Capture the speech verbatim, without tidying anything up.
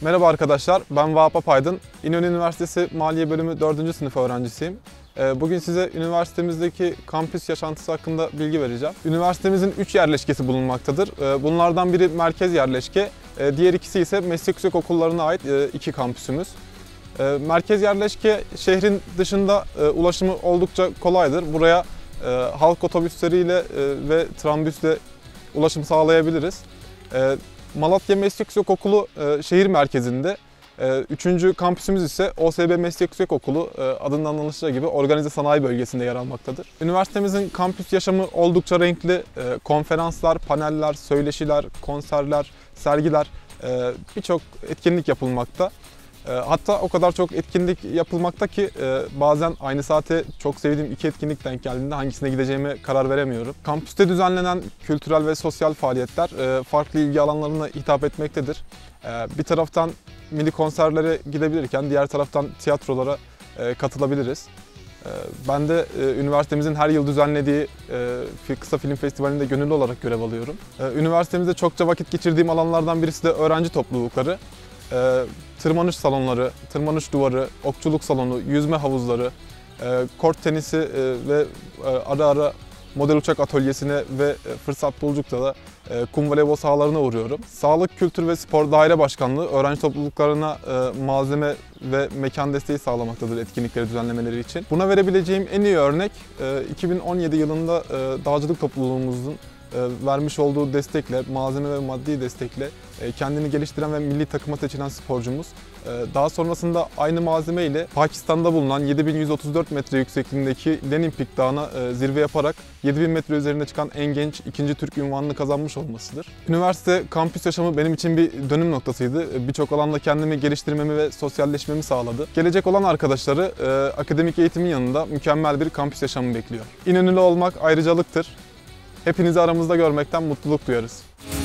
Merhaba arkadaşlar, ben Vahap Apaydın. İnönü Üniversitesi Maliye Bölümü dördüncü sınıf öğrencisiyim. Bugün size üniversitemizdeki kampüs yaşantısı hakkında bilgi vereceğim. Üniversitemizin üç yerleşkesi bulunmaktadır. Bunlardan biri merkez yerleşke, diğer ikisi ise meslek yüksekokullarına ait iki kampüsümüz. Merkez yerleşke şehrin dışında ulaşımı oldukça kolaydır. Buraya halk otobüsleriyle ve trambüsle ulaşım sağlayabiliriz. Malatya Meslek Yüksekokulu şehir merkezinde. Üçüncü kampüsümüz ise O S B Meslek Yüksekokulu adından anlaşılacağı gibi organize sanayi bölgesinde yer almaktadır. Üniversitemizin kampüs yaşamı oldukça renkli. Konferanslar, paneller, söyleşiler, konserler, sergiler, birçok etkinlik yapılmakta. Hatta o kadar çok etkinlik yapılmakta ki bazen aynı saate çok sevdiğim iki etkinlik denk geldiğinde hangisine gideceğime karar veremiyorum. Kampüste düzenlenen kültürel ve sosyal faaliyetler farklı ilgi alanlarına hitap etmektedir. Bir taraftan milli konserlere gidebilirken diğer taraftan tiyatrolara katılabiliriz. Ben de üniversitemizin her yıl düzenlediği kısa film festivalinde gönüllü olarak görev alıyorum. Üniversitemizde çokça vakit geçirdiğim alanlardan birisi de öğrenci toplulukları. Tırmanış salonları, tırmanış duvarı, okçuluk salonu, yüzme havuzları, kort tenisi ve ara ara model uçak atölyesine ve fırsat buldukça da kum voleybol sahalarına uğruyorum. Sağlık, Kültür ve Spor Daire Başkanlığı öğrenci topluluklarına malzeme ve mekan desteği sağlamaktadır etkinlikleri düzenlemeleri için. Buna verebileceğim en iyi örnek iki bin on yedi yılında dağcılık topluluğumuzun vermiş olduğu destekle, malzeme ve maddi destekle kendini geliştiren ve milli takıma seçilen sporcumuz. Daha sonrasında aynı malzeme ile Pakistan'da bulunan yedi bin yüz otuz dört metre yüksekliğindeki Lenin Peak Dağı'na zirve yaparak yedi bin metre üzerine çıkan en genç ikinci Türk unvanını kazanmış olmasıdır. Üniversite kampüs yaşamı benim için bir dönüm noktasıydı. Birçok alanda kendimi geliştirmemi ve sosyalleşmemi sağladı. Gelecek olan arkadaşları akademik eğitimin yanında mükemmel bir kampüs yaşamı bekliyor. İnönülü olmak ayrıcalıktır. Hepinizi aramızda görmekten mutluluk duyarız.